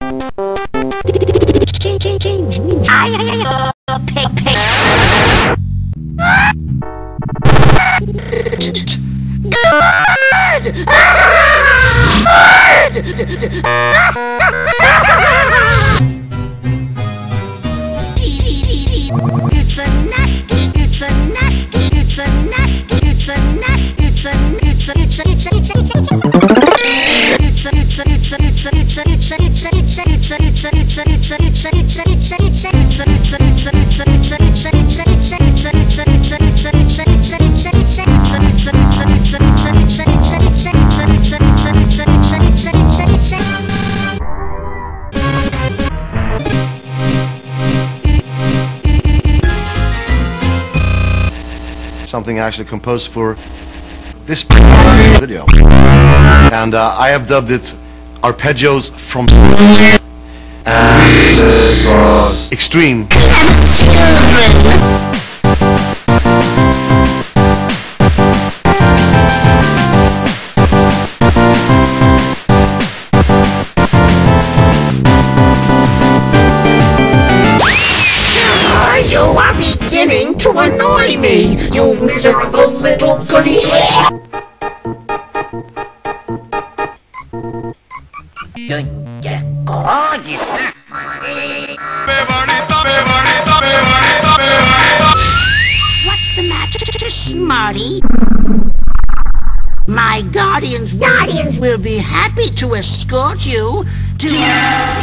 Something actually composed for this video, and I have dubbed it Arpeggios from Extreme. You are beginning to annoy me, you miserable little goody. What's the matter, Smarty? My guardians will be happy to escort you to